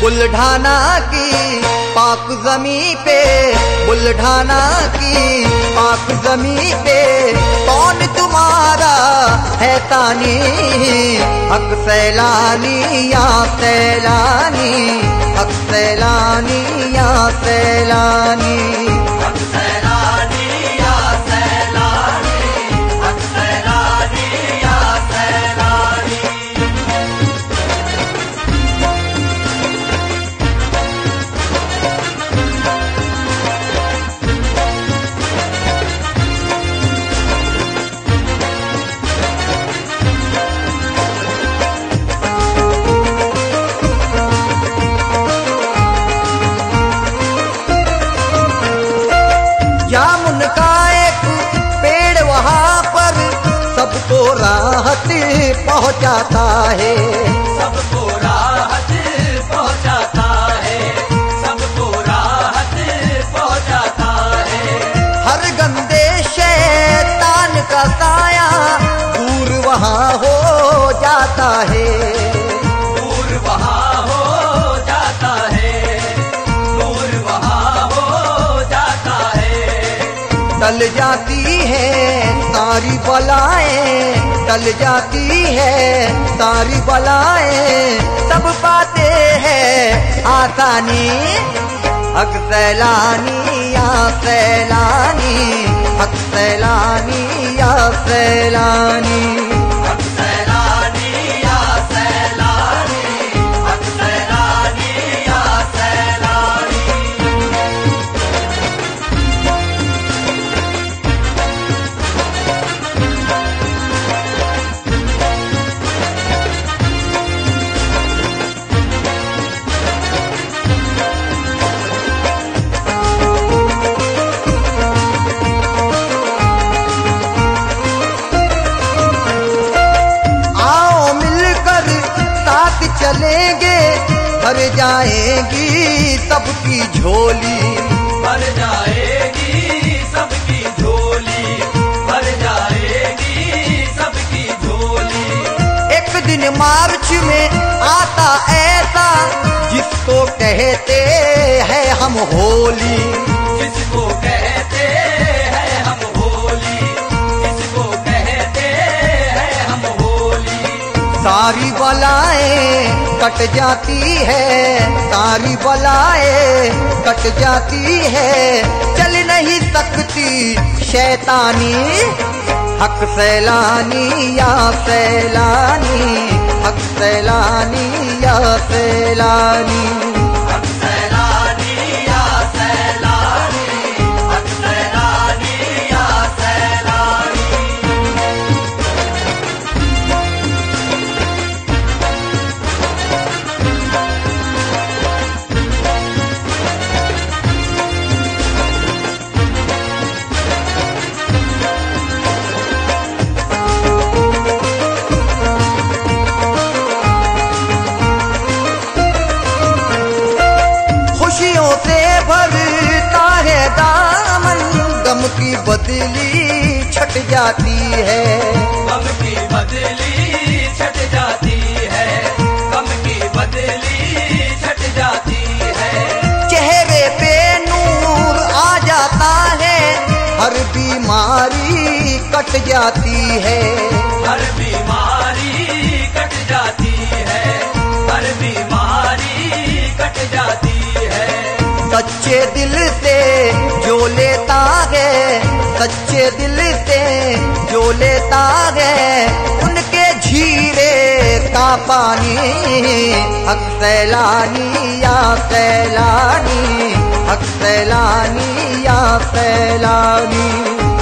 बुल्ढाना की पाक ज़मी पे, बुल्ढाना की पाक ज़मी पे कौन तुम्हारा है तानी? हक सैलानी या सैलानी, हक सैलानी या सैलानी, हक सैलानी या सैलानी, हक सैलानी या सैलानी। जामुन का एक पेड़ वहाँ पर सबको राहत पहुँचाता है, सबको राहत पहुँचाता है, सबको राहत पहुँचाता है। हर गंदे शैतान का साया दूर वहाँ हो जाता है, दूर वहाँ हो जाता है, दूर वहाँ हो जाता है। टल जाती है सारी बलाएं, टल जाती है सारी बलाएं, सब पाते हैं आसानी। हक सैलानी या सैलानी, हक सैलानी या सैलानी, हक सैलानी या सैलानी, हक सैलानी या सैलानी। आओ मिलकर साथ चलेंगे, भर जाएगी सबकी झोली, भर जाएगी सबकी झोली, भर जाएगी सबकी झोली। एक दिन मार्च में आता ऐसा जिसको कहते हैं हम होली, जिसको कहते हैं हम होली, जिसको कहते हैं हम होली। सारी बलाएं कट जाती है, सारी बलाएं कट जाती है, चल नहीं सकती शैतानी। हक सैलानी या सैलानी, हक सैलानी या सैलानी, हक सैलानी या सैलानी, हक सैलानी या सैलानी। खुशियों से भरता है दामन, गम की बदली छट जाती है, गम की बदली छट जाती है, गम की बदली छट जाती है। चेहरे पे नूर आ जाता है, हर बीमारी कट जाती है, हर बीमारी कट जाती है, हर बीमारी कट जाती है। सच्चे दिल से जो लेता है, सच्चे दिल से जो लेता है, उनके झीरे का पानी। हक सैलानी या सैलानी, हक सैलानी या सैलानी।